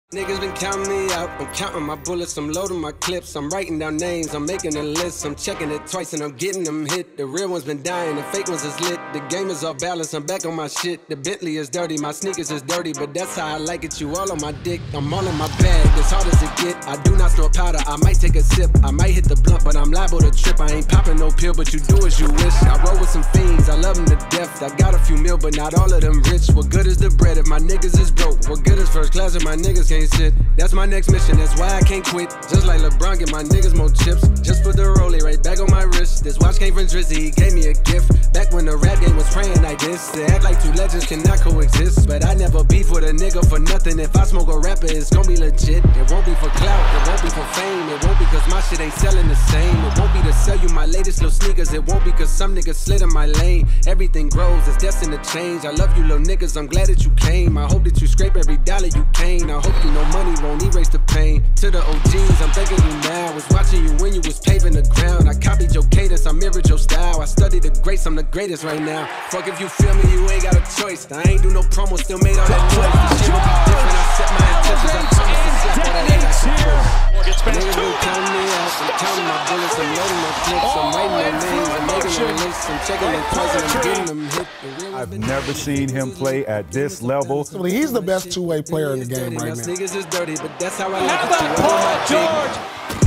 Niggas been counting me out, I'm counting my bullets, I'm loading my clips, I'm writing down names, I'm making a list, I'm checking it twice and I'm getting them hit. The real ones been dying, the fake ones is lit, the game is off balance, I'm back on my shit. The Bentley is dirty, my sneakers is dirty, but that's how I like it, you all on my dick, I'm all in my bag, as hard as it get. I do not snort powder, I might take a sip, I might hit the blunt, but I'm liable to trip. I ain't popping no pill, but you do as you wish. I roll with some fiends, I love them to death, I got a few mil, but not all of them rich. What good is the bread if my niggas is broke? What good is first class if my niggas can't sit? That's my next mission, that's why I can't quit. Just like LeBron, get my niggas more chips. Just put the rollie right back on my wrist. This watch came from Drizzy, he gave me a gift. Back when the rap game was praying like this. To act like two legends cannot coexist. But I never beef with a nigga for nothing. If I smoke a rapper, it's gon' be legit. It won't be for clout, it won't be for fame. It won't be cause my shit ain't selling the same. It won't be to sell you my latest little sneakers. It won't be cause some niggas slid in my lane. Everything grows, it's destined to change. I love you little niggas, I'm glad that you came. I hope that you scrape every dollar you gain. I hope you know money won't erase the pain. To the OGs, I'm thanking you now. Was watching you when you was paving the ground. I copied your cadence, I mirrored your style. I studied the greats, I'm the greatest right now. Fuck if you feel me, you ain't got a choice. I ain't do no promo, still made all that noise. This shit will be different, I set my intentions. I promise to set all that ain't like a choice. Niggas been counting me out, I'm counting my bullets, I'm loading my clips, I'm writing their names, I'm making their lists, I'm checking their twice and I'm getting them hit. I've never seen him play at this level. He's the best two-way player in the game right now. Niggas is dirty, but that's how I like it. Paul George.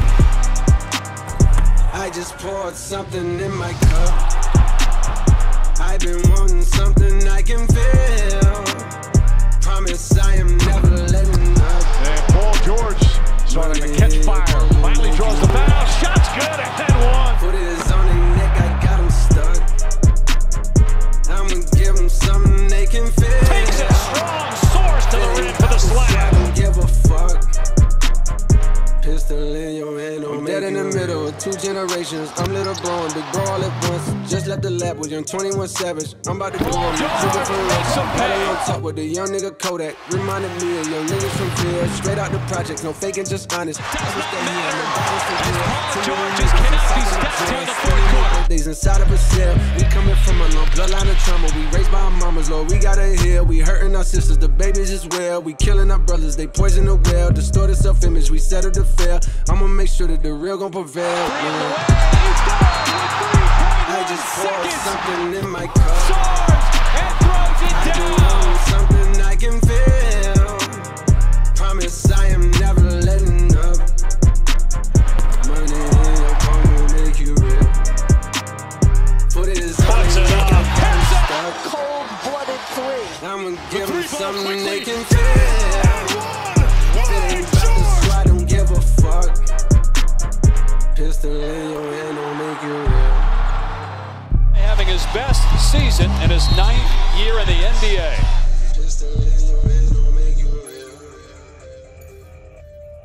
I just poured something in my cup. I've been wanting something I can feel. Promise I am never letting up. And Paul George starting to catch fire. Finally draws the foul. Shot's good and one. Put it on their neck, I got them stuck. I'ma give them something they can feel. Takes it strong, soars to the rim for the slam. I don't give a fuck. Pistol in your hand, I'm dead in the middle of two generations. I'm little bro and big bro all at once. Just left the lab with young 21 Savage. I'm about to go on the trigger for real. Battle on top with the young nigga Kodak. Reminded me of young niggas from fear. Straight out the project, no faking, just honest. George just cannot be stopped here in the fourth quarter. Days inside of a cell. We coming from a long bloodline of trauma. We raised by our mamas, Lord, we gotta heal. We hurting our sisters, the babies as well. We killing our brothers, they poison the well. Distorted self-image, we settle to fail. I'ma make sure that the real gon' prevail. I just poured something in my cup. And throws it down. Something I can feel. Promise I am never letting up. Money in your palm will make you real. Put it as hard as you can. Cold-blooded three. I'ma give them something they can feel. Pistol in your hand don't make you real. Having his best season in his 9th year in the NBA. Pistol in your hand don't make you real.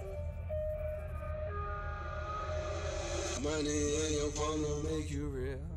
Money in your palm don't make you real.